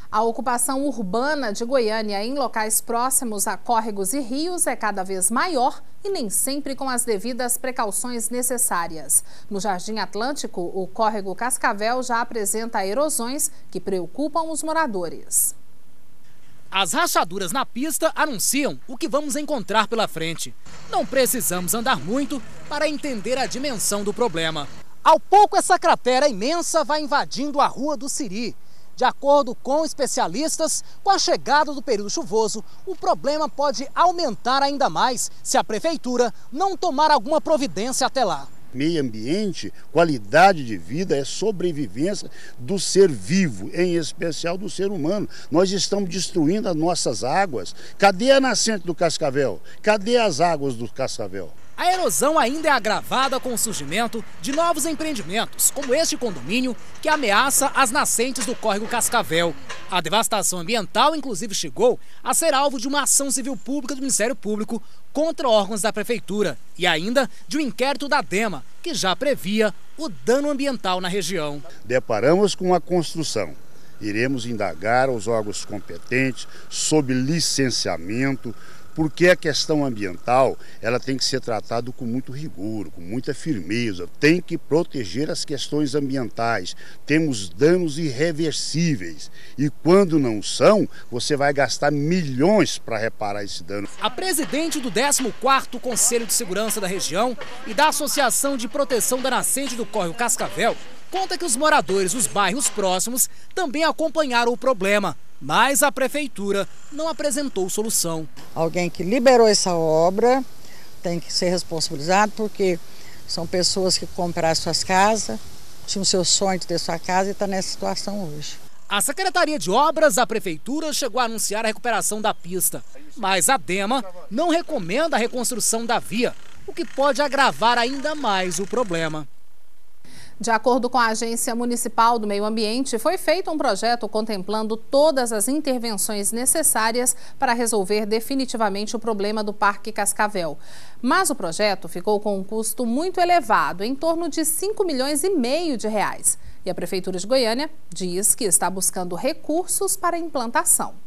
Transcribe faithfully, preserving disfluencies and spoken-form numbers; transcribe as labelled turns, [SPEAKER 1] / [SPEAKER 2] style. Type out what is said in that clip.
[SPEAKER 1] A ocupação urbana de Goiânia em locais próximos a córregos e rios é cada vez maior e nem sempre com as devidas precauções necessárias. No Jardim Atlântico, o córrego Cascavel já apresenta erosões que preocupam os moradores.
[SPEAKER 2] As rachaduras na pista anunciam o que vamos encontrar pela frente. Não precisamos andar muito para entender a dimensão do problema. Ao pouco, essa cratera imensa vai invadindo a Rua do Siri. De acordo com especialistas, com a chegada do período chuvoso, o problema pode aumentar ainda mais se a prefeitura não tomar alguma providência até lá.
[SPEAKER 3] Meio ambiente, qualidade de vida é sobrevivência do ser vivo, em especial do ser humano. Nós estamos destruindo as nossas águas. Cadê a nascente do Cascavel? Cadê as águas do Cascavel?
[SPEAKER 2] A erosão ainda é agravada com o surgimento de novos empreendimentos, como este condomínio, que ameaça as nascentes do córrego Cascavel. A devastação ambiental, inclusive, chegou a ser alvo de uma ação civil pública do Ministério Público contra órgãos da Prefeitura e ainda de um inquérito da DEMA, que já previa o dano ambiental na região.
[SPEAKER 3] Deparamos com a construção. Iremos indagar aos órgãos competentes sobre licenciamento, porque a questão ambiental ela tem que ser tratada com muito rigor, com muita firmeza. Tem que proteger as questões ambientais. Temos danos irreversíveis e quando não são, você vai gastar milhões para reparar esse dano.
[SPEAKER 2] A presidente do décimo quarto Conselho de Segurança da região e da Associação de Proteção da Nascente do Córrego Cascavel conta que os moradores dos bairros próximos também acompanharam o problema. Mas a prefeitura não apresentou solução.
[SPEAKER 4] Alguém que liberou essa obra tem que ser responsabilizado, porque são pessoas que compraram suas casas, tinham o seu sonho de ter sua casa e está nessa situação hoje.
[SPEAKER 2] A Secretaria de Obras da Prefeitura chegou a anunciar a recuperação da pista, mas a DEMA não recomenda a reconstrução da via, o que pode agravar ainda mais o problema.
[SPEAKER 1] De acordo com a Agência Municipal do Meio Ambiente, foi feito um projeto contemplando todas as intervenções necessárias para resolver definitivamente o problema do Parque Cascavel. Mas o projeto ficou com um custo muito elevado, em torno de cinco milhões e meio de reais. E a Prefeitura de Goiânia diz que está buscando recursos para a implantação.